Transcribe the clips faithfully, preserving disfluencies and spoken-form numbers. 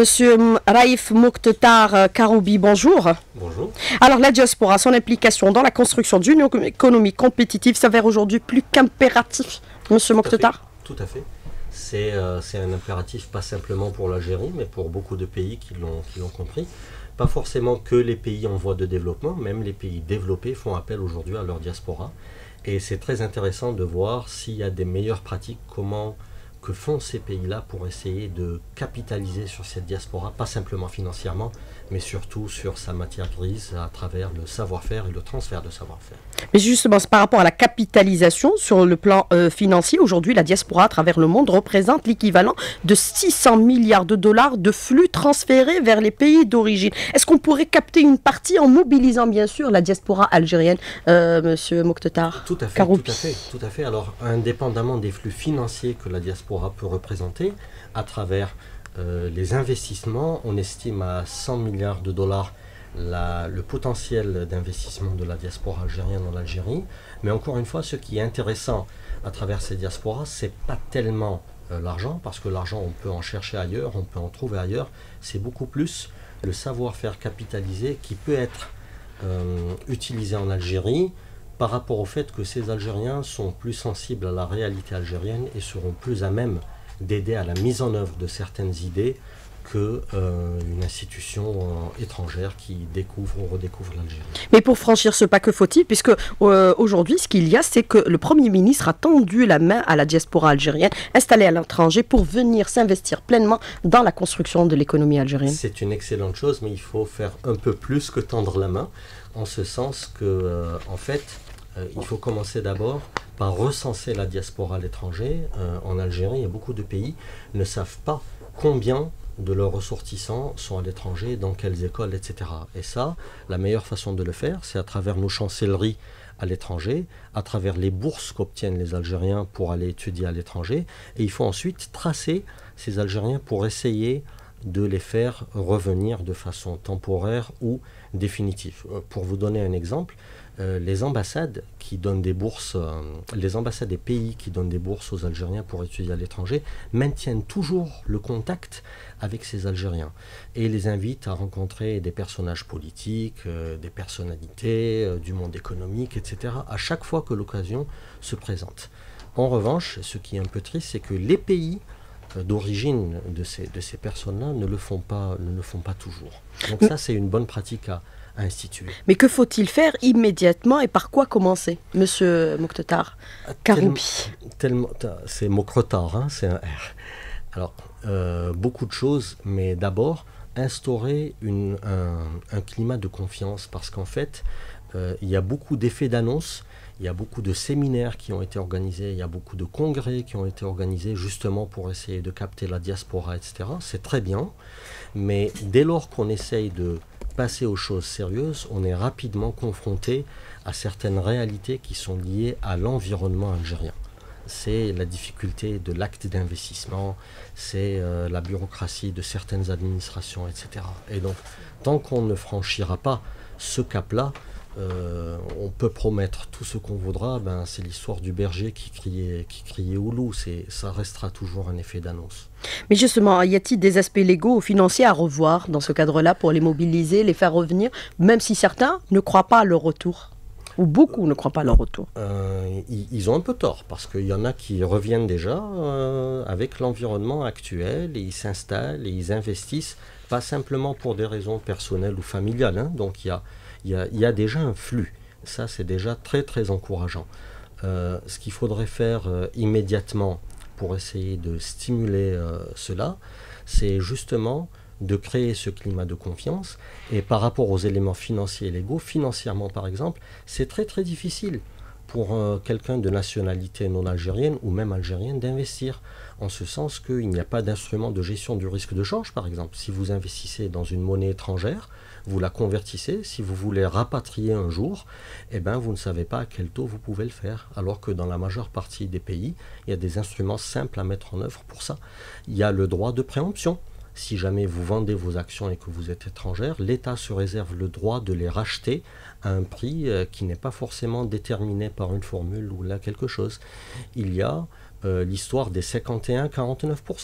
Monsieur Raif Mokhtar Karoubi, bonjour. Bonjour. Alors la diaspora, son implication dans la construction d'une économie compétitive s'avère aujourd'hui plus qu'impératif, Monsieur Mokhtar. Tout à fait. C'est euh, un impératif pas simplement pour l'Algérie, mais pour beaucoup de pays qui l'ont qui l'ont compris. Pas forcément que les pays en voie de développement, même les pays développés font appel aujourd'hui à leur diaspora. Et c'est très intéressant de voir s'il y a des meilleures pratiques, comment que font ces pays-là pour essayer de capitaliser sur cette diaspora, pas simplement financièrement, mais surtout sur sa matière grise à travers le savoir-faire et le transfert de savoir-faire. Mais justement, par rapport à la capitalisation sur le plan euh, financier, aujourd'hui, la diaspora à travers le monde représente l'équivalent de six cents milliards de dollars de flux transférés vers les pays d'origine. Est-ce qu'on pourrait capter une partie en mobilisant bien sûr la diaspora algérienne, euh, Monsieur Mokhtar Tout à fait, Karoubi. tout à fait, tout à fait. Alors, indépendamment des flux financiers que la diaspora peut représenter, à travers euh, les investissements, on estime à cent milliards de dollars la, le potentiel d'investissement de la diaspora algérienne en Algérie. Mais encore une fois, ce qui est intéressant à travers ces diasporas, c'est pas tellement euh, l'argent, parce que l'argent, on peut en chercher ailleurs, on peut en trouver ailleurs. C'est beaucoup plus le savoir-faire capitalisé qui peut être euh, utilisé en Algérie, par rapport au fait que ces Algériens sont plus sensibles à la réalité algérienne et seront plus à même d'aider à la mise en œuvre de certaines idées qu'une euh, institution euh, étrangère qui découvre ou redécouvre l'Algérie. Mais pour franchir ce pas, que faut-il? Puisque euh, aujourd'hui, ce qu'il y a, c'est que le Premier ministre a tendu la main à la diaspora algérienne installée à l'étranger pour venir s'investir pleinement dans la construction de l'économie algérienne. C'est une excellente chose, mais il faut faire un peu plus que tendre la main, en ce sens que, euh, en fait, Euh, il faut commencer d'abord par recenser la diaspora à l'étranger. Euh, en Algérie, et beaucoup de pays ne savent pas combien de leurs ressortissants sont à l'étranger, dans quelles écoles, et cetera. Et ça, la meilleure façon de le faire, c'est à travers nos chancelleries à l'étranger, à travers les bourses qu'obtiennent les Algériens pour aller étudier à l'étranger. Et il faut ensuite tracer ces Algériens pour essayer de les faire revenir de façon temporaire ou définitive. Euh, pour vous donner un exemple, Euh, les ambassades qui donnent des bourses, euh, les ambassades des pays qui donnent des bourses aux Algériens pour étudier à l'étranger maintiennent toujours le contact avec ces Algériens et les invitent à rencontrer des personnages politiques, euh, des personnalités euh, du monde économique, et cetera à chaque fois que l'occasion se présente. En revanche, ce qui est un peu triste, c'est que les pays euh, d'origine de ces, de ces personnes-là ne le font pas, ne le font pas toujours. Donc ça, c'est une bonne pratique à instituer. Mais que faut-il faire immédiatement et par quoi commencer, Monsieur Mokhtar Karoubi? C'est Mokhtar, hein, c'est un R. Alors, euh, beaucoup de choses, mais d'abord, instaurer une, un, un climat de confiance, parce qu'en fait, euh, il y a beaucoup d'effets d'annonce, il y a beaucoup de séminaires qui ont été organisés, il y a beaucoup de congrès qui ont été organisés justement pour essayer de capter la diaspora, et cetera. C'est très bien, mais dès lors qu'on essaye de passer aux choses sérieuses, on est rapidement confronté à certaines réalités qui sont liées à l'environnement algérien. C'est la difficulté de l'acte d'investissement, c'est euh, la bureaucratie de certaines administrations, et cetera. Et donc, tant qu'on ne franchira pas ce cap-là, euh, on peut promettre tout ce qu'on voudra, ben, c'est l'histoire du berger qui criait, qui criait au loup, ça restera toujours un effet d'annonce. Mais justement, y a-t-il des aspects légaux ou financiers à revoir dans ce cadre-là pour les mobiliser, les faire revenir, même si certains ne croient pas à leur retour? Ou beaucoup ne croient pas à leur retour. Euh, ils ont un peu tort, parce qu'il y en a qui reviennent déjà euh, avec l'environnement actuel, et ils s'installent et ils investissent, pas simplement pour des raisons personnelles ou familiales. Hein. Donc il y a, y, a, y a déjà un flux. Ça, c'est déjà très très encourageant. Euh, ce qu'il faudrait faire euh, immédiatement pour essayer de stimuler euh, cela, c'est justement de créer ce climat de confiance. Et par rapport aux éléments financiers et légaux, financièrement par exemple, c'est très très difficile pour euh, quelqu'un de nationalité non algérienne ou même algérienne d'investir, en ce sens qu'il n'y a pas d'instrument de gestion du risque de change par exemple. Si vous investissez dans une monnaie étrangère, vous la convertissez, si vous voulez rapatrier un jour, eh ben, vous ne savez pas à quel taux vous pouvez le faire, alors que dans la majeure partie des pays, il y a des instruments simples à mettre en œuvre pour ça. Il y a le droit de préemption. Si jamais vous vendez vos actions et que vous êtes étrangère, l'État se réserve le droit de les racheter à un prix euh, qui n'est pas forcément déterminé par une formule ou là quelque chose. Il y a euh, l'histoire des cinquante et un à quarante-neuf pour cent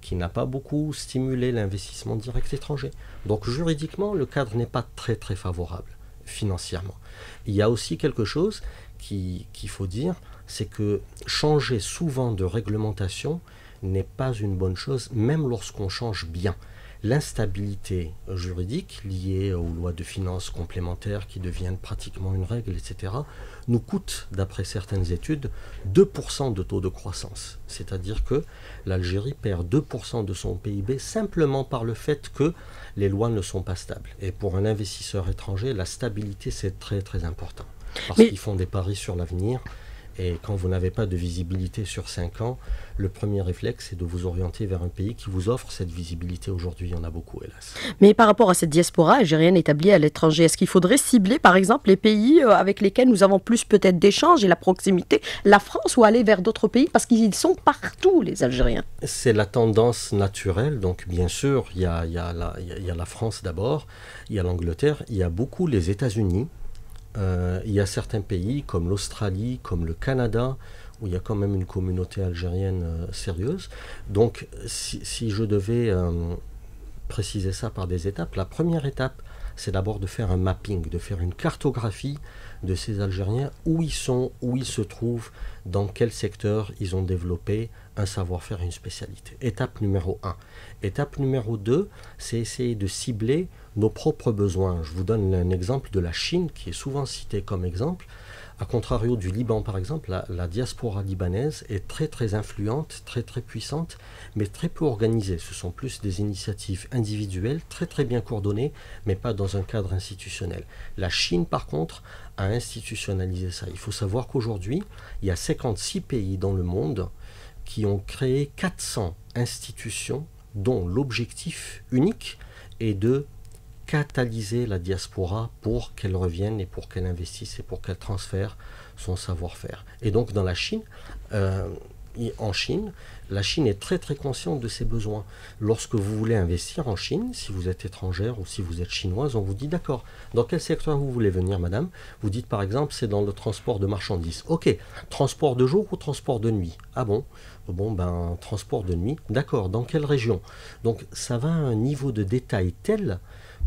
qui n'a pas beaucoup stimulé l'investissement direct étranger. Donc juridiquement, le cadre n'est pas très très favorable financièrement. Il y a aussi quelque chose qui, qu'il faut dire, c'est que changer souvent de réglementation n'est pas une bonne chose, même lorsqu'on change bien. L'instabilité juridique liée aux lois de finances complémentaires qui deviennent pratiquement une règle, et cetera, nous coûte, d'après certaines études, deux pour cent de taux de croissance. C'est-à-dire que l'Algérie perd deux pour cent de son P I B simplement par le fait que les lois ne sont pas stables. Et pour un investisseur étranger, la stabilité, c'est très très important. Parce Mais... qu'ils font des paris sur l'avenir. Et quand vous n'avez pas de visibilité sur cinq ans, le premier réflexe, c'est de vous orienter vers un pays qui vous offre cette visibilité. Aujourd'hui, il y en a beaucoup, hélas. Mais par rapport à cette diaspora algérienne établie à l'étranger, est-ce qu'il faudrait cibler, par exemple, les pays avec lesquels nous avons plus peut-être d'échanges et la proximité, la France, ou aller vers d'autres pays, parce qu'ils sont partout, les Algériens? C'est la tendance naturelle. Donc, bien sûr, il y a, il y a la, il y a la France d'abord, il y a l'Angleterre, il y a beaucoup les États-Unis. Euh, il y a certains pays comme l'Australie, comme le Canada, où il y a quand même une communauté algérienne euh, sérieuse. Donc, si, si je devais euh, préciser ça par des étapes, la première étape, c'est d'abord de faire un mapping, de faire une cartographie de ces Algériens, où ils sont, où ils se trouvent, dans quel secteur ils ont développé un savoir-faire et une spécialité. Étape numéro un. Étape numéro deux, c'est essayer de cibler nos propres besoins. Je vous donne un exemple de la Chine, qui est souvent cité comme exemple. A contrario du Liban, par exemple, la, la diaspora libanaise est très très influente, très très puissante, mais très peu organisée. Ce sont plus des initiatives individuelles, très très bien coordonnées, mais pas dans un cadre institutionnel. La Chine, par contre, a institutionnalisé ça. Il faut savoir qu'aujourd'hui, il y a cinquante-six pays dans le monde qui ont créé quatre cents institutions dont l'objectif unique est de catalyser la diaspora pour qu'elle revienne et pour qu'elle investisse et pour qu'elle transfère son savoir-faire. Et donc dans la Chine, euh, en Chine, la Chine est très très consciente de ses besoins. Lorsque vous voulez investir en Chine, si vous êtes étrangère ou si vous êtes chinoise, on vous dit d'accord, dans quel secteur vous voulez venir, madame? Vous dites par exemple, c'est dans le transport de marchandises. Ok, transport de jour ou transport de nuit? Ah bon? Bon, ben, transport de nuit, d'accord, dans quelle région? Donc ça va à un niveau de détail tel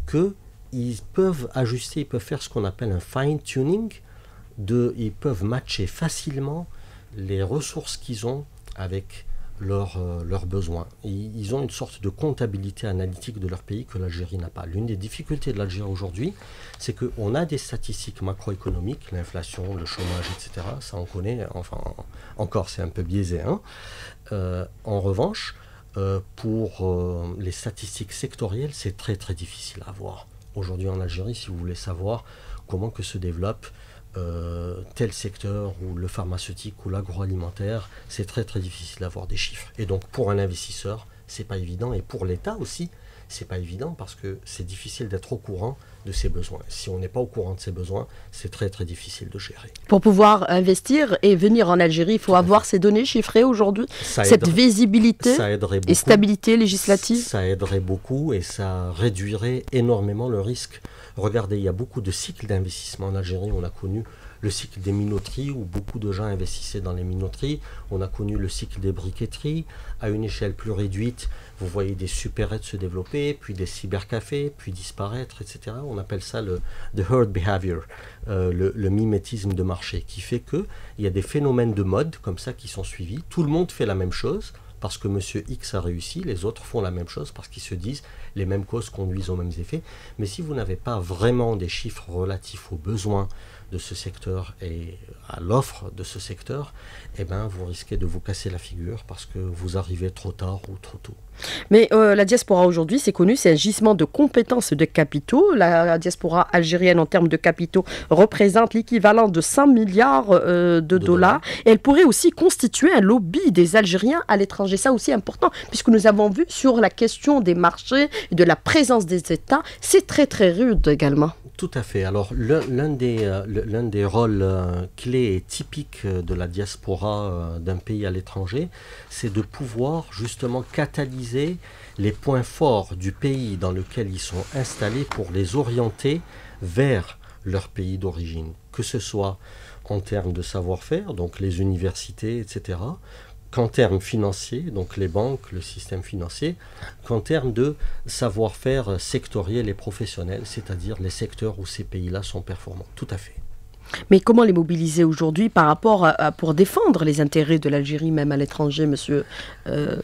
qu'ils peuvent ajuster, ils peuvent faire ce qu'on appelle un fine-tuning, de, ils peuvent matcher facilement les ressources qu'ils ont avec leurs euh, leurs besoins. Et ils ont une sorte de comptabilité analytique de leur pays que l'Algérie n'a pas. L'une des difficultés de l'Algérie aujourd'hui, c'est qu'on a des statistiques macroéconomiques, l'inflation, le chômage, et cetera. Ça on connaît, enfin encore c'est un peu biaisé. Hein. Euh, en revanche, Euh, pour euh, les statistiques sectorielles, c'est très très difficile à avoir. Aujourd'hui en Algérie, si vous voulez savoir comment que se développe euh, tel secteur, ou le pharmaceutique ou l'agroalimentaire, c'est très très difficile d'avoir des chiffres. Et donc pour un investisseur, c'est pas évident, et pour l'État aussi, c'est pas évident parce que c'est difficile d'être au courant de ses besoins. Si on n'est pas au courant de ses besoins, c'est très très difficile de gérer. Pour pouvoir investir et venir en Algérie, il faut Tout avoir ces données chiffrées aujourd'hui, cette aiderait, visibilité ça et stabilité législative. Ça aiderait beaucoup et ça réduirait énormément le risque. Regardez, il y a beaucoup de cycles d'investissement en Algérie. On a connu le cycle des minoteries, où beaucoup de gens investissaient dans les minoteries. On a connu le cycle des briqueteries. À une échelle plus réduite, vous voyez des supérettes se développer, puis des cybercafés, puis disparaître, et cetera. On appelle ça le the herd behavior, euh, le, le mimétisme de marché, qui fait qu'il y a des phénomènes de mode comme ça qui sont suivis. Tout le monde fait la même chose parce que monsieur X a réussi, les autres font la même chose parce qu'ils se disent les mêmes causes conduisent aux mêmes effets. Mais si vous n'avez pas vraiment des chiffres relatifs aux besoins de ce secteur et à l'offre de ce secteur, eh ben, vous risquez de vous casser la figure parce que vous arrivez trop tard ou trop tôt. Mais euh, la diaspora aujourd'hui, c'est connu, c'est un gisement de compétences et de capitaux. La, la diaspora algérienne, en termes de capitaux, représente l'équivalent de cent milliards euh, de, de dollars. dollars. Et elle pourrait aussi constituer un lobby des Algériens à l'étranger. Ça aussi important, puisque nous avons vu sur la question des marchés et de la présence des États, c'est très très rude également. Tout à fait. Alors l'un, l'un, des, euh, l'un des rôles euh, clés et typiques de la diaspora euh, d'un pays à l'étranger, c'est de pouvoir justement catalyser les points forts du pays dans lequel ils sont installés pour les orienter vers leur pays d'origine, que ce soit en termes de savoir-faire, donc les universités, et cetera, qu'en termes financiers, donc les banques, le système financier, qu'en termes de savoir-faire sectoriel et professionnel, c'est-à-dire les secteurs où ces pays-là sont performants. Tout à fait. Mais comment les mobiliser aujourd'hui par rapport à, à- pour défendre les intérêts de l'Algérie, même à l'étranger, monsieur euh,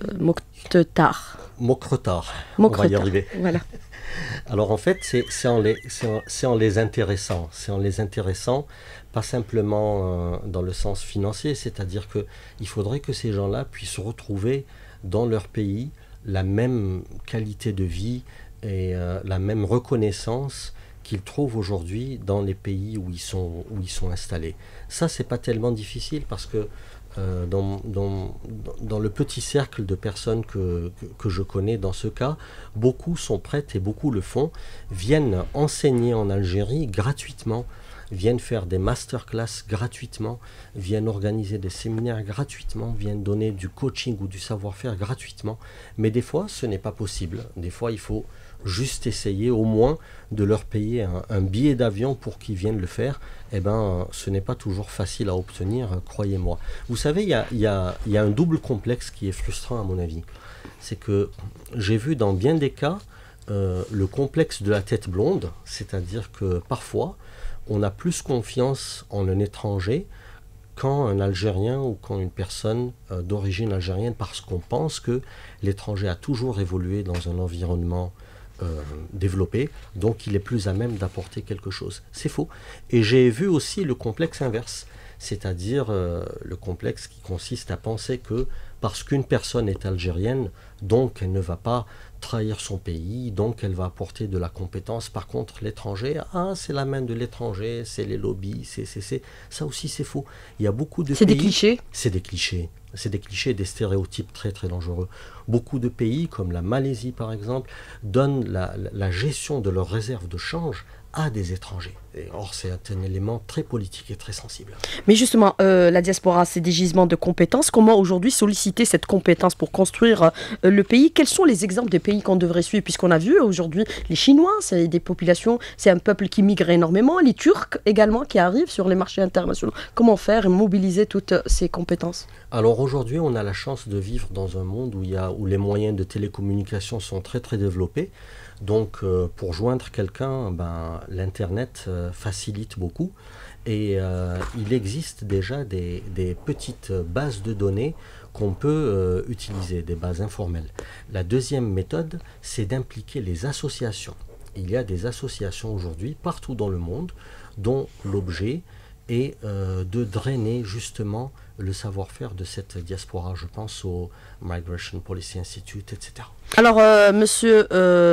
Mokhtar Mokretar, on va y Mokhtar, arriver. voilà. Alors en fait, c'est c'est en, les- c'est en- c'est en les intéressant. C'est en les intéressant, pas simplement euh, dans le sens financier, c'est-à-dire qu'il faudrait que ces gens-là puissent retrouver dans leur pays la même qualité de vie et euh, la même reconnaissance qu'ils trouvent aujourd'hui dans les pays où ils sont, où ils sont installés. Ça, c'est pas tellement difficile parce que euh, dans, dans, dans le petit cercle de personnes que, que, que je connais dans ce cas, beaucoup sont prêtes et beaucoup le font, viennent enseigner en Algérie gratuitement, viennent faire des masterclass gratuitement, viennent organiser des séminaires gratuitement, viennent donner du coaching ou du savoir-faire gratuitement. Mais des fois, ce n'est pas possible. Des fois, il faut juste essayer au moins de leur payer un, un billet d'avion pour qu'ils viennent le faire. Eh bien, ce n'est pas toujours facile à obtenir, croyez-moi. Vous savez, il y a, il y a, il y a un double complexe qui est frustrant à mon avis. C'est que j'ai vu dans bien des cas euh, le complexe de la tête blonde, c'est-à-dire que parfois, on a plus confiance en un étranger qu'en un Algérien ou qu'en une personne euh, d'origine algérienne parce qu'on pense que l'étranger a toujours évolué dans un environnement euh, développé, donc il est plus à même d'apporter quelque chose. C'est faux. Et j'ai vu aussi le complexe inverse, c'est-à-dire euh, le complexe qui consiste à penser que parce qu'une personne est algérienne, donc elle ne va pas trahir son pays, donc elle va apporter de la compétence. Par contre, l'étranger, ah, c'est la main de l'étranger, c'est les lobbies, c'est, c'est, c'est. Ça aussi, c'est faux. Il y a beaucoup de C'est pays... des clichés. C'est des clichés. C'est des clichés, des stéréotypes très très dangereux. Beaucoup de pays, comme la Malaisie par exemple, donnent la, la, la gestion de leurs réserves de change à des étrangers. Et or, c'est un élément très politique et très sensible. Mais justement, euh, la diaspora, c'est des gisements de compétences. Comment aujourd'hui solliciter cette compétence pour construire euh, le pays? Quels sont les exemples des pays qu'on devrait suivre? Puisqu'on a vu aujourd'hui les Chinois, c'est des populations, c'est un peuple qui migre énormément. Les Turcs également qui arrivent sur les marchés internationaux. Comment faire et mobiliser toutes ces compétences? Alors aujourd'hui, on a la chance de vivre dans un monde où, il y a, où les moyens de télécommunication sont très très développés. Donc euh, pour joindre quelqu'un, ben, l'Internet euh, facilite beaucoup et euh, il existe déjà des, des petites bases de données qu'on peut euh, utiliser, des bases informelles. La deuxième méthode, c'est d'impliquer les associations. Il y a des associations aujourd'hui partout dans le monde dont l'objet est euh, de drainer justement le savoir-faire de cette diaspora. Je pense au Migration Policy Institute, et cetera. Alors, euh, monsieur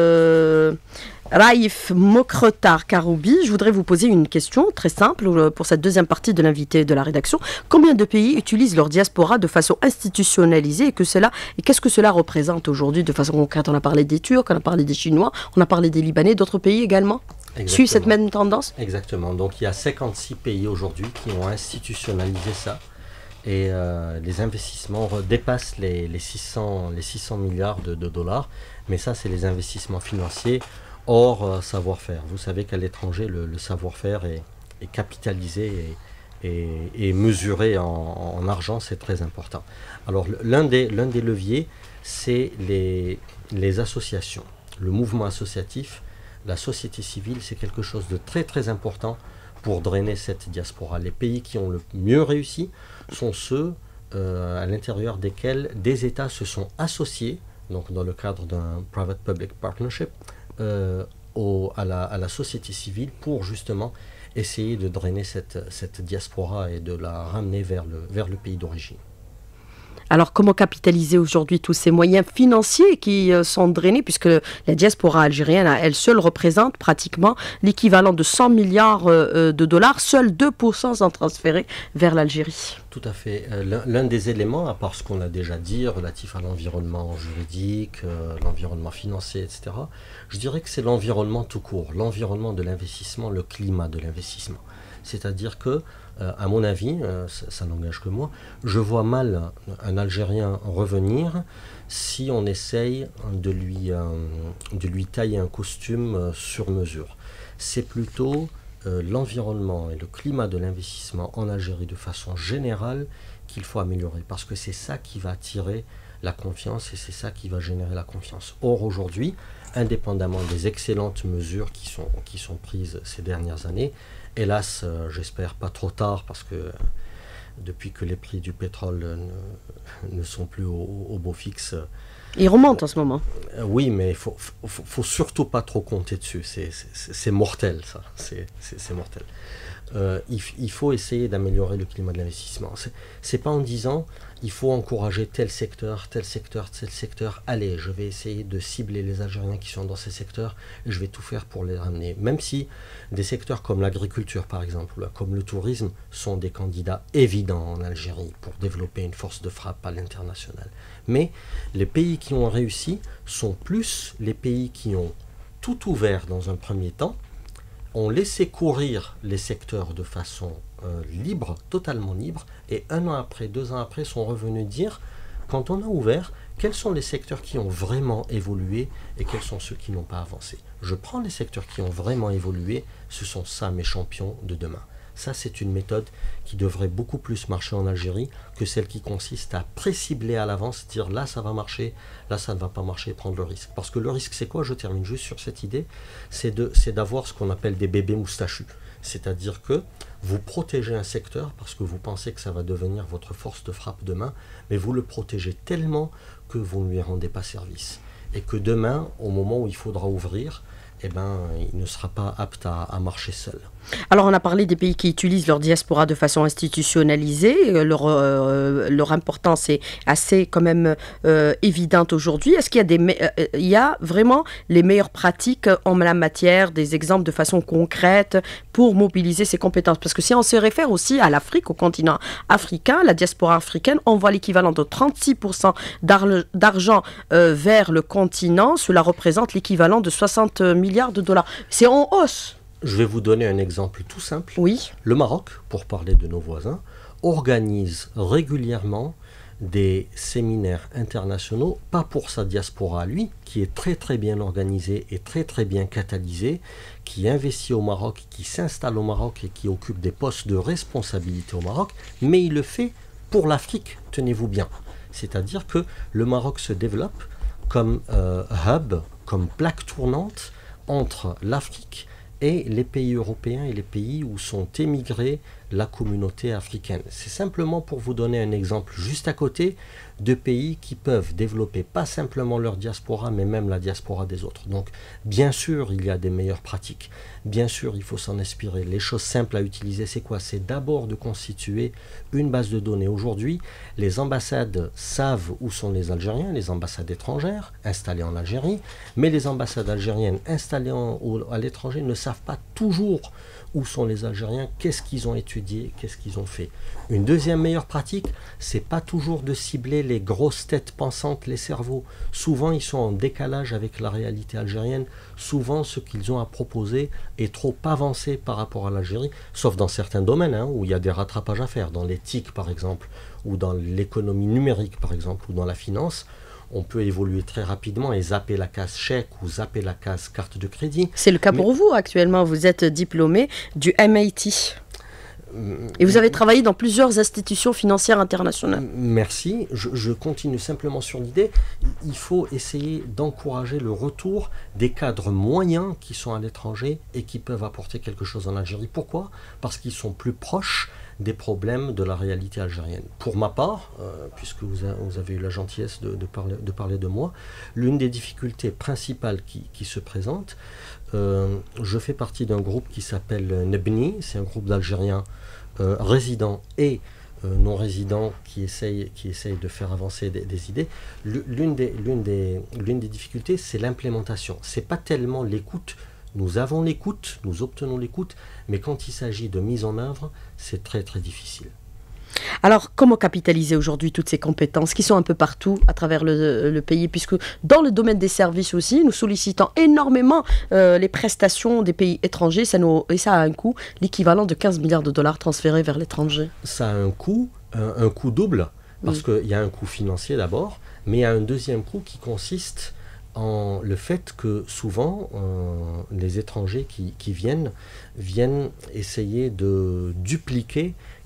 euh, Raif Mokhtar Karoubi, je voudrais vous poser une question très simple euh, pour cette deuxième partie de l'invité de la rédaction. Combien de pays utilisent leur diaspora de façon institutionnalisée et, que cela, et qu'est-ce que cela représente aujourd'hui de façon concrète? On a parlé des Turcs, on a parlé des Chinois, on a parlé des Libanais, d'autres pays également suivent cette même tendance? Exactement. Donc il y a cinquante-six pays aujourd'hui qui ont institutionnalisé ça. Et euh, les investissements dépassent les, les, six cents, les six cents milliards de, de dollars. Mais ça, c'est les investissements financiers hors euh, savoir-faire. Vous savez qu'à l'étranger, le, le savoir-faire est, est capitalisé et, et, et mesuré en, en argent, c'est très important. Alors l'un des, l'un des leviers, c'est les, les associations. Le mouvement associatif, la société civile, c'est quelque chose de très très important pour drainer cette diaspora. Les pays qui ont le mieux réussi sont ceux euh, à l'intérieur desquels des États se sont associés, donc dans le cadre d'un private-public partnership, euh, au, à, la, à la société civile pour justement essayer de drainer cette, cette diaspora et de la ramener vers le, vers le pays d'origine. Alors, comment capitaliser aujourd'hui tous ces moyens financiers qui euh, sont drainés, puisque la diaspora algérienne, elle seule, représente pratiquement l'équivalent de cent milliards euh, de dollars, seuls deux pour cent sont transférés vers l'Algérie. Tout à fait. Euh, l'un, l'un des éléments, à part ce qu'on a déjà dit, relatif à l'environnement juridique, euh, l'environnement financier, et cetera, je dirais que c'est l'environnement tout court, l'environnement de l'investissement, le climat de l'investissement. C'est-à-dire que, euh, à mon avis, euh, ça, ça n'engage que moi, je vois mal un Algérien revenir si on essaye de lui, euh, de lui tailler un costume euh, sur mesure. C'est plutôt euh, l'environnement et le climat de l'investissement en Algérie de façon générale qu'il faut améliorer, parce que c'est ça qui va attirer la confiance et c'est ça qui va générer la confiance. Or, aujourd'hui, indépendamment des excellentes mesures qui sont, qui sont prises ces dernières années, hélas, euh, j'espère pas trop tard, parce que euh, depuis que les prix du pétrole ne, ne sont plus au, au beau fixe, il remonte en ce moment. Euh, oui, mais il faut, faut, faut surtout pas trop compter dessus. C'est, c'est, c'est mortel, ça. C'est, c'est, c'est mortel. Euh, il, il faut essayer d'améliorer le climat de l'investissement. C'est, c'est pas en disant il faut encourager tel secteur, tel secteur, tel secteur. Allez, je vais essayer de cibler les Algériens qui sont dans ces secteurs et je vais tout faire pour les ramener. Même si des secteurs comme l'agriculture, par exemple, comme le tourisme, sont des candidats évidents en Algérie pour développer une force de frappe à l'international. Mais les pays qui ont réussi sont plus les pays qui ont tout ouvert dans un premier temps, ont laissé courir les secteurs de façon euh, libre, totalement libre, et un an après, deux ans après, sont revenus dire, quand on a ouvert, quels sont les secteurs qui ont vraiment évolué et quels sont ceux qui n'ont pas avancé. Je prends les secteurs qui ont vraiment évolué, ce sont ça mes champions de demain. Ça, c'est une méthode qui devrait beaucoup plus marcher en Algérie que celle qui consiste à précibler à l'avance, dire là ça va marcher, là ça ne va pas marcher, prendre le risque. Parce que le risque, c'est quoi? Je termine juste sur cette idée, c'est de, c'est d'avoir ce qu'on appelle des bébés moustachus. C'est-à-dire que vous protégez un secteur parce que vous pensez que ça va devenir votre force de frappe demain, mais vous le protégez tellement que vous ne lui rendez pas service. Et que demain, au moment où il faudra ouvrir, eh ben, il ne sera pas apte à, à marcher seul. Alors, on a parlé des pays qui utilisent leur diaspora de façon institutionnalisée. Leur, euh, leur importance est assez quand même euh, évidente aujourd'hui. Est-ce qu'il y a, des, euh, il y a vraiment les meilleures pratiques en la matière, des exemples de façon concrète pour mobiliser ces compétences? Parce que si on se réfère aussi à l'Afrique, au continent africain, la diaspora africaine envoie l'équivalent de trente-six pour cent d'argent euh, vers le continent. Cela représente l'équivalent de soixante milliards de dollars. C'est en hausse. Je vais vous donner un exemple tout simple. Oui. Le Maroc, pour parler de nos voisins, organise régulièrement des séminaires internationaux, pas pour sa diaspora à lui, qui est très très bien organisée et très très bien catalysée, qui investit au Maroc, qui s'installe au Maroc et qui occupe des postes de responsabilité au Maroc, mais il le fait pour l'Afrique, tenez-vous bien. C'est-à-dire que le Maroc se développe comme euh, hub, comme plaque tournante entre l'Afrique et les pays européens et les pays où sont émigrés la communauté africaine. C'est simplement pour vous donner un exemple juste à côté de pays qui peuvent développer pas simplement leur diaspora, mais même la diaspora des autres. Donc, bien sûr, il y a des meilleures pratiques. Bien sûr, il faut s'en inspirer. Les choses simples à utiliser, c'est quoi? C'est d'abord de constituer une base de données. Aujourd'hui, les ambassades savent où sont les Algériens, les ambassades étrangères installées en Algérie, mais les ambassades algériennes installées en, à l'étranger ne savent pas toujours où sont les Algériens, qu'est-ce qu'ils ont étudié, qu'est-ce qu'ils ont fait. Une deuxième meilleure pratique, c'est pas toujours de cibler les grosses têtes pensantes, les cerveaux. Souvent, ils sont en décalage avec la réalité algérienne. Souvent, ce qu'ils ont à proposer est trop avancé par rapport à l'Algérie, sauf dans certains domaines hein, où il y a des rattrapages à faire, dans l'éthique par exemple, ou dans l'économie numérique par exemple, ou dans la finance. On peut évoluer très rapidement et zapper la case chèque ou zapper la case carte de crédit. C'est le cas Mais... pour vous actuellement, vous êtes diplômé du M I T. Et vous avez travaillé dans plusieurs institutions financières internationales. Merci. Je, je continue simplement sur l'idée. Il faut essayer d'encourager le retour des cadres moyens qui sont à l'étranger et qui peuvent apporter quelque chose en Algérie. Pourquoi? Parce qu'ils sont plus proches des problèmes de la réalité algérienne. Pour ma part, euh, puisque vous, a, vous avez eu la gentillesse de, de, parler, de parler de moi, l'une des difficultés principales qui, qui se présentent, euh, je fais partie d'un groupe qui s'appelle Nebni, c'est un groupe d'Algériens euh, résidents et euh, non résidents qui essayent, qui essayent de faire avancer des, des idées. L'une des, l'une des, l'une des difficultés, c'est l'implémentation. C'est pas tellement l'écoute. Nous avons l'écoute, nous obtenons l'écoute, mais quand il s'agit de mise en œuvre, c'est très très difficile. Alors, comment capitaliser aujourd'hui toutes ces compétences qui sont un peu partout à travers le, le pays, puisque dans le domaine des services aussi, nous sollicitons énormément euh, les prestations des pays étrangers, ça nous, et ça a un coût, l'équivalent de quinze milliards de dollars transférés vers l'étranger. Ça a un coût, un, un coût double, parce oui. qu'il y a un coût financier d'abord, mais il y a un deuxième coût qui consiste en le fait que souvent euh, les étrangers qui, qui viennent viennent essayer de dupliquer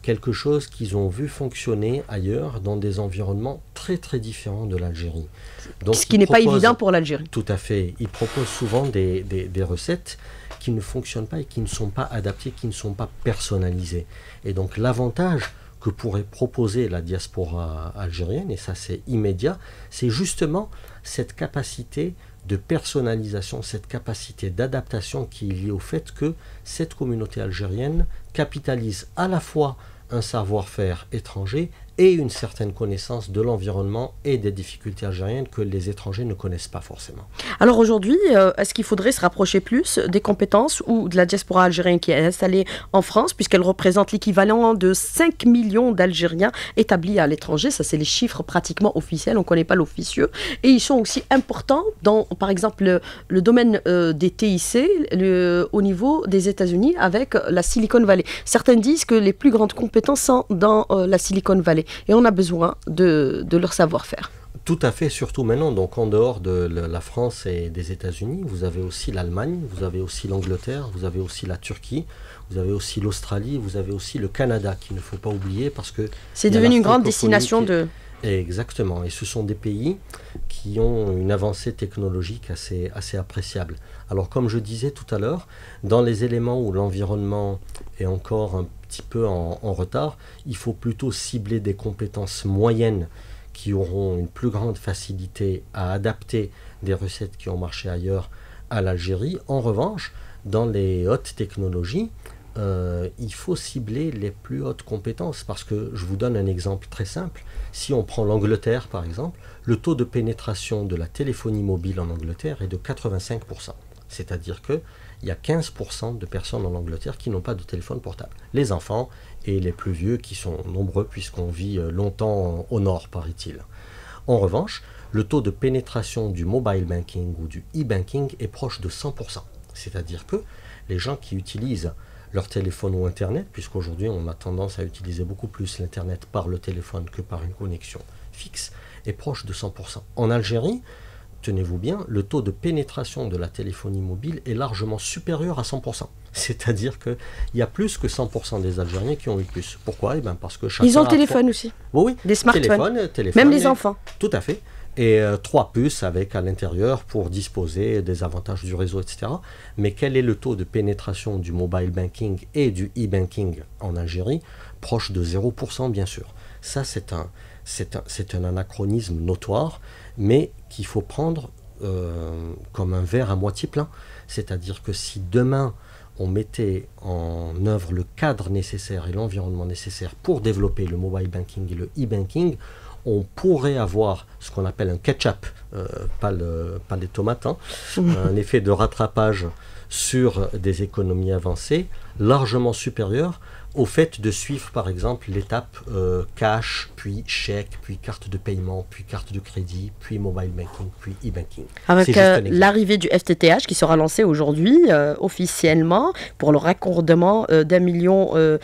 quelque chose qu'ils ont vu fonctionner ailleurs dans des environnements très très différents de l'Algérie. Donc, ce qui n'est pas évident pour l'Algérie. Tout à fait. Ils proposent souvent des, des, des recettes qui ne fonctionnent pas et qui ne sont pas adaptées, qui ne sont pas personnalisées. Et donc l'avantage que pourrait proposer la diaspora algérienne, et ça c'est immédiat, c'est justement cette capacité de personnalisation, cette capacité d'adaptation qui est liée au fait que cette communauté algérienne capitalise à la fois un savoir-faire étranger et une certaine connaissance de l'environnement et des difficultés algériennes que les étrangers ne connaissent pas forcément. Alors aujourd'hui, euh, est-ce qu'il faudrait se rapprocher plus des compétences ou de la diaspora algérienne qui est installée en France, puisqu'elle représente l'équivalent de cinq millions d'Algériens établis à l'étranger? Ça, c'est les chiffres pratiquement officiels, on ne connaît pas l'officieux. Et ils sont aussi importants dans, par exemple, le, le domaine euh, des T I C le, au niveau des États-Unis avec la Silicon Valley. Certains disent que les plus grandes compétences sont dans euh, la Silicon Valley. Et on a besoin de, de leur savoir-faire. Tout à fait, surtout maintenant. Donc en dehors de la France et des États-Unis, vous avez aussi l'Allemagne, vous avez aussi l'Angleterre, vous avez aussi la Turquie, vous avez aussi l'Australie, vous avez aussi le Canada, qu'il ne faut pas oublier parce que... C'est devenu une grande destination qui... de... Exactement, et ce sont des pays qui ont une avancée technologique assez, assez appréciable. Alors comme je disais tout à l'heure, dans les éléments où l'environnement est encore un petit peu en, en retard, il faut plutôt cibler des compétences moyennes qui auront une plus grande facilité à adapter des recettes qui ont marché ailleurs à l'Algérie. En revanche, dans les hautes technologies, Euh, il faut cibler les plus hautes compétences parce que je vous donne un exemple très simple. Si on prend l'Angleterre par exemple, le taux de pénétration de la téléphonie mobile en Angleterre est de quatre-vingt-cinq pour cent. C'est-à-dire qu'il y a quinze pour cent de personnes en Angleterre qui n'ont pas de téléphone portable. Les enfants et les plus vieux qui sont nombreux puisqu'on vit longtemps au nord, paraît-il. En revanche, le taux de pénétration du mobile banking ou du e-banking est proche de cent pour cent. C'est-à-dire que les gens qui utilisent leur téléphone ou Internet, puisqu'aujourd'hui on a tendance à utiliser beaucoup plus l'Internet par le téléphone que par une connexion fixe, est proche de cent pour cent. En Algérie, tenez-vous bien, le taux de pénétration de la téléphonie mobile est largement supérieur à cent pour cent. C'est-à-dire qu'il y a plus que cent pour cent des Algériens qui ont eu plus. Pourquoi? Eh bien parce que chacun Ils ont le téléphone a... aussi. Oui, oui. Des smartphones. Téléphone, téléphone, Même les et... enfants. Tout à fait. Et euh, trois puces avec à l'intérieur pour disposer des avantages du réseau, et cetera. Mais quel est le taux de pénétration du mobile banking et du e-banking en Algérie? Proche de zéro pour cent, bien sûr. Ça, c'est un, c'est un, c'est un anachronisme notoire, mais qu'il faut prendre euh, comme un verre à moitié plein. C'est-à-dire que si demain, on mettait en œuvre le cadre nécessaire et l'environnement nécessaire pour développer le mobile banking et le e-banking, on pourrait avoir ce qu'on appelle un catch-up, euh, pas, le, pas les tomates, hein, un effet de rattrapage sur des économies avancées largement supérieur au fait de suivre par exemple l'étape euh, cash, puis chèque, puis carte de paiement, puis carte de crédit, puis mobile banking, puis e-banking. Avec euh, l'arrivée du F T T H qui sera lancé aujourd'hui euh, officiellement pour le raccordement euh, d'un million euh,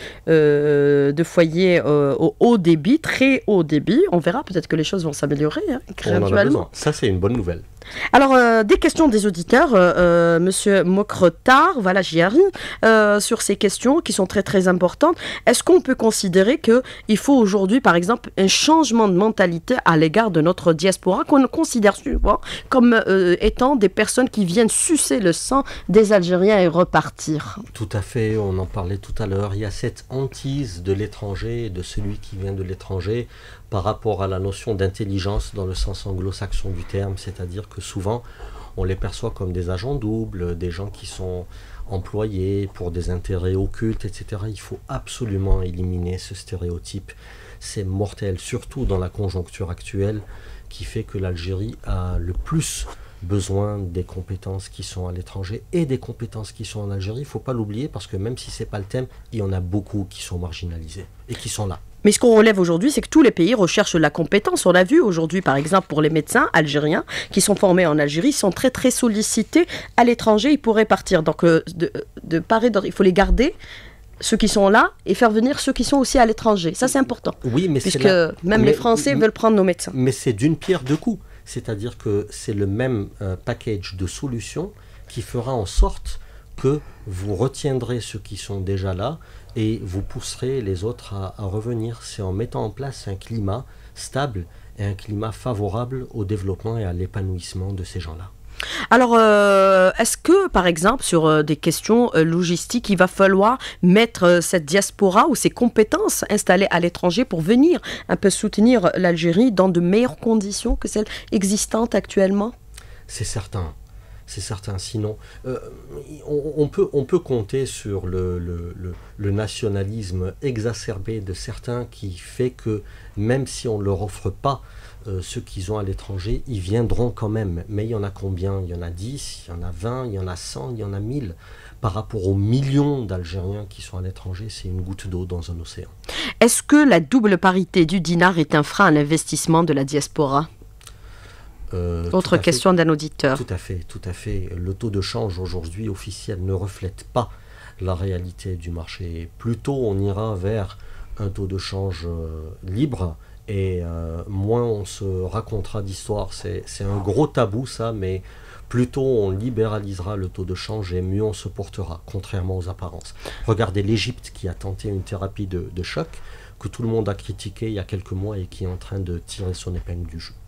euh, de foyers euh, au haut débit, très haut débit. On verra, peut-être que les choses vont s'améliorer hein, graduellement. Ça, c'est une bonne nouvelle. Alors, euh, des questions des auditeurs, euh, euh, Monsieur Mokretar, voilà, j'y arrive, euh, sur ces questions qui sont très très importantes. Est-ce qu'on peut considérer qu'il faut aujourd'hui, par exemple, un changement de mentalité à l'égard de notre diaspora qu'on considère souvent comme euh, étant des personnes qui viennent sucer le sang des Algériens et repartir? Tout à fait, on en parlait tout à l'heure. Il y a cette hantise de l'étranger, de celui qui vient de l'étranger, par rapport à la notion d'intelligence dans le sens anglo-saxon du terme, c'est-à-dire que souvent on les perçoit comme des agents doubles, des gens qui sont employés pour des intérêts occultes, et cetera. Il faut absolument éliminer ce stéréotype. C'est mortel, surtout dans la conjoncture actuelle qui fait que l'Algérie a le plus besoin des compétences qui sont à l'étranger et des compétences qui sont en Algérie. Il ne faut pas l'oublier parce que même si ce n'est pas le thème, il y en a beaucoup qui sont marginalisés et qui sont là. Mais ce qu'on relève aujourd'hui, c'est que tous les pays recherchent la compétence. On l'a vu aujourd'hui, par exemple, pour les médecins algériens qui sont formés en Algérie, ils sont très très sollicités à l'étranger, ils pourraient partir. Donc, euh, de, de part et d'autre, il faut les garder, ceux qui sont là, et faire venir ceux qui sont aussi à l'étranger. Ça, c'est important. Oui, mais puisque c'est là... même mais, les Français mais, veulent prendre nos médecins. Mais c'est d'une pierre deux coups. C'est-à-dire que c'est le même euh, package de solutions qui fera en sorte que vous retiendrez ceux qui sont déjà là et vous pousserez les autres à, à revenir. C'est en mettant en place un climat stable et un climat favorable au développement et à l'épanouissement de ces gens-là. Alors, euh, est-ce que, par exemple, sur euh, des questions euh, logistiques, il va falloir mettre euh, cette diaspora ou ces compétences installées à l'étranger pour venir un peu soutenir l'Algérie dans de meilleures conditions que celles existantes actuellement? C'est certain. C'est certain, sinon euh, on, on, peut, on peut compter sur le, le, le, le nationalisme exacerbé de certains qui fait que même si on ne leur offre pas euh, ce qu'ils ont à l'étranger, ils viendront quand même. Mais il y en a combien? Il y en a dix, il y en a vingt, il y en a cent, il y en a mille. Par rapport aux millions d'Algériens qui sont à l'étranger, c'est une goutte d'eau dans un océan. Est-ce que la double parité du dinar est un frein à l'investissement de la diaspora? Euh, Autre question d'un auditeur. Tout à fait, tout à fait. Le taux de change aujourd'hui officiel ne reflète pas la réalité du marché. Plutôt on ira vers un taux de change euh, libre et euh, moins on se racontera d'histoires. C'est, c'est un gros tabou ça, mais plutôt on libéralisera le taux de change et mieux on se portera, contrairement aux apparences. Regardez l'Égypte qui a tenté une thérapie de, de choc que tout le monde a critiqué il y a quelques mois et qui est en train de tirer son épingle du jeu.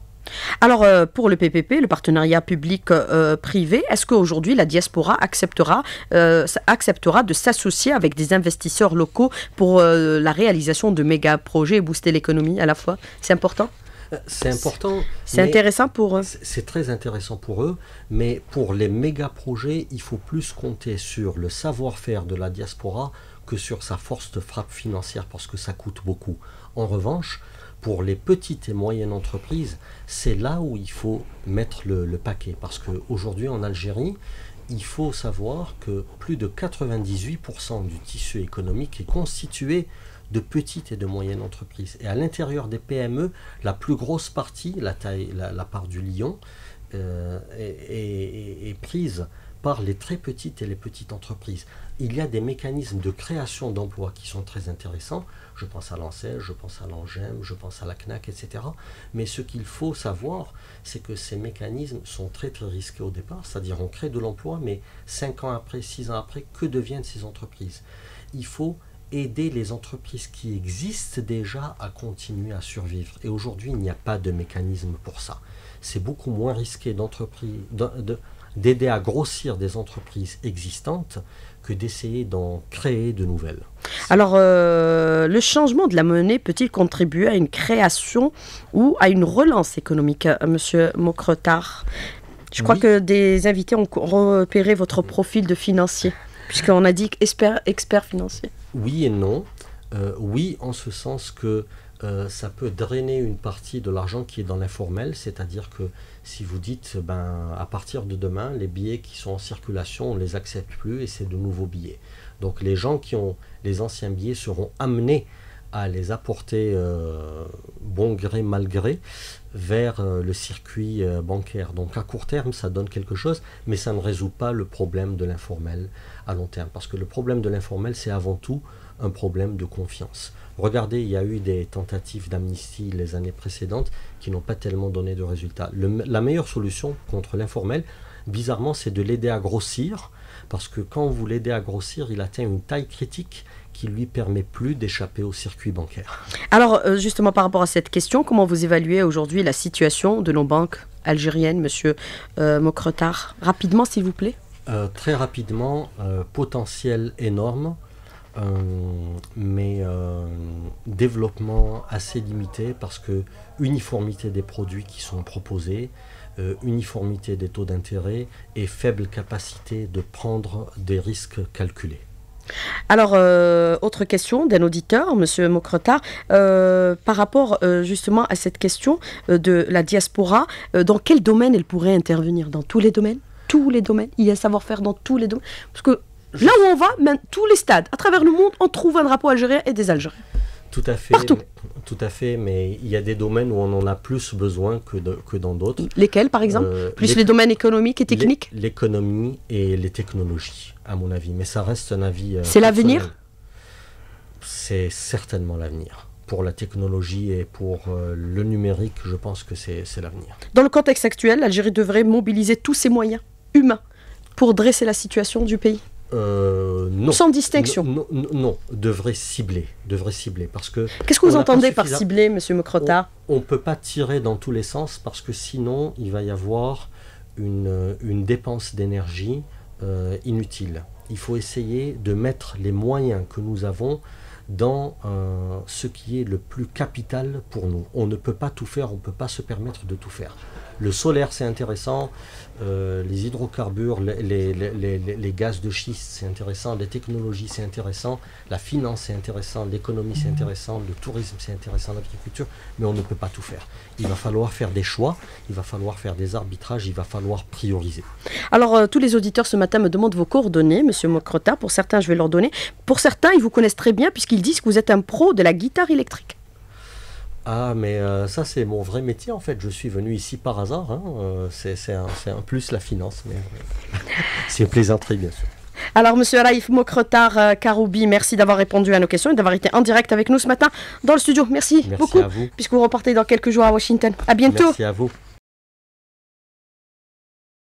Alors, euh, pour le P P P, le partenariat public-privé, euh, est-ce qu'aujourd'hui la diaspora acceptera, euh, acceptera de s'associer avec des investisseurs locaux pour euh, la réalisation de méga projets et booster l'économie à la fois? C'est important? C'est important. C'est intéressant pour eux. C'est très intéressant pour eux, mais pour les méga projets, il faut plus compter sur le savoir-faire de la diaspora que sur sa force de frappe financière parce que ça coûte beaucoup. En revanche, pour les petites et moyennes entreprises, c'est là où il faut mettre le, le paquet. Parce qu'aujourd'hui, en Algérie, il faut savoir que plus de quatre-vingt-dix-huit pour cent du tissu économique est constitué de petites et de moyennes entreprises. Et à l'intérieur des P M E, la plus grosse partie, la, taille, la, la part du lion, euh, est, est, est prise par les très petites et les petites entreprises. Il y a des mécanismes de création d'emplois qui sont très intéressants. Je pense à l'ANSES, je pense à l'ANGEM, je pense à la C N A C, et cetera. Mais ce qu'il faut savoir, c'est que ces mécanismes sont très très risqués au départ. C'est-à-dire on crée de l'emploi, mais cinq ans après, six ans après, que deviennent ces entreprises? Il faut aider les entreprises qui existent déjà à continuer à survivre. Et aujourd'hui, il n'y a pas de mécanisme pour ça. C'est beaucoup moins risqué d'entreprise, de, de, d'aider à grossir des entreprises existantes que d'essayer d'en créer de nouvelles. Alors, euh, le changement de la monnaie peut-il contribuer à une création ou à une relance économique, Monsieur Mokretar? Je crois oui. que des invités ont repéré votre profil de financier, puisqu'on a dit expert, expert financier. Oui et non. Euh, oui, en ce sens que euh, ça peut drainer une partie de l'argent qui est dans l'informel, c'est-à-dire que si vous dites, ben, à partir de demain, les billets qui sont en circulation, on ne les accepte plus et c'est de nouveaux billets. Donc les gens qui ont les anciens billets seront amenés à les apporter euh, bon gré, mal gré vers euh, le circuit euh, bancaire. Donc à court terme, ça donne quelque chose, mais ça ne résout pas le problème de l'informel à long terme. Parce que le problème de l'informel, c'est avant tout un problème de confiance. Regardez, il y a eu des tentatives d'amnistie les années précédentes qui n'ont pas tellement donné de résultats. Le, la meilleure solution contre l'informel, bizarrement, c'est de l'aider à grossir, parce que quand vous l'aidez à grossir, il atteint une taille critique qui lui permet plus d'échapper au circuit bancaire. Alors, justement, par rapport à cette question, comment vous évaluez aujourd'hui la situation de nos banques algériennes, Monsieur euh, Mokretar? Rapidement, s'il vous plaît. Euh, très rapidement, euh, potentiel énorme. Euh, mais euh, développement assez limité parce que uniformité des produits qui sont proposés, euh, uniformité des taux d'intérêt et faible capacité de prendre des risques calculés. Alors, euh, autre question d'un auditeur, Monsieur Mokretar, euh, par rapport euh, justement à cette question euh, de la diaspora, euh, dans quel domaine elle pourrait intervenir? Dans tous les domaines? Tous les domaines? Il y a savoir-faire dans tous les domaines? Parce que là où on va, même tous les stades, à travers le monde, on trouve un drapeau algérien et des Algériens. Tout à fait. Partout. Tout à fait, mais il y a des domaines où on en a plus besoin que, de, que dans d'autres. Lesquels, par exemple euh, Plus les domaines économiques et techniques? L'économie et les technologies, à mon avis. Mais ça reste un avis... Euh, C'est l'avenir? C'est certainement l'avenir. Pour la technologie et pour euh, le numérique, je pense que c'est l'avenir. Dans le contexte actuel, l'Algérie devrait mobiliser tous ses moyens humains pour dresser la situation du pays? Euh, non. Sans distinction. Non, non, non, devrait cibler, devrait cibler, parce que. Qu'est-ce que vous entendez par cibler, Monsieur Mokrotar? On ne peut pas tirer dans tous les sens, parce que sinon, il va y avoir une, une dépense d'énergie euh, inutile. Il faut essayer de mettre les moyens que nous avons dans euh, ce qui est le plus capital pour nous. On ne peut pas tout faire, on ne peut pas se permettre de tout faire. Le solaire, c'est intéressant, euh, les hydrocarbures, les, les, les, les, les gaz de schiste, c'est intéressant, les technologies, c'est intéressant, la finance, c'est intéressant, l'économie, c'est intéressant, le tourisme, c'est intéressant, l'agriculture, mais on ne peut pas tout faire. Il va falloir faire des choix, il va falloir faire des arbitrages, il va falloir prioriser. Alors, euh, tous les auditeurs ce matin me demandent vos coordonnées, Monsieur Mokrotar. Pour certains, je vais leur donner. Pour certains, ils vous connaissent très bien puisqu'ils disent que vous êtes un pro de la guitare électrique. Ah, mais euh, ça, c'est mon vrai métier, en fait. Je suis venu ici par hasard. Hein. Euh, c'est un, un plus la finance, mais euh, c'est une plaisanterie, bien sûr. Alors, Monsieur Raif Mokrotar euh, Karoubi, merci d'avoir répondu à nos questions et d'avoir été en direct avec nous ce matin dans le studio. Merci, merci beaucoup, à vous. puisque vous repartez dans quelques jours à Washington. À bientôt. Merci à vous.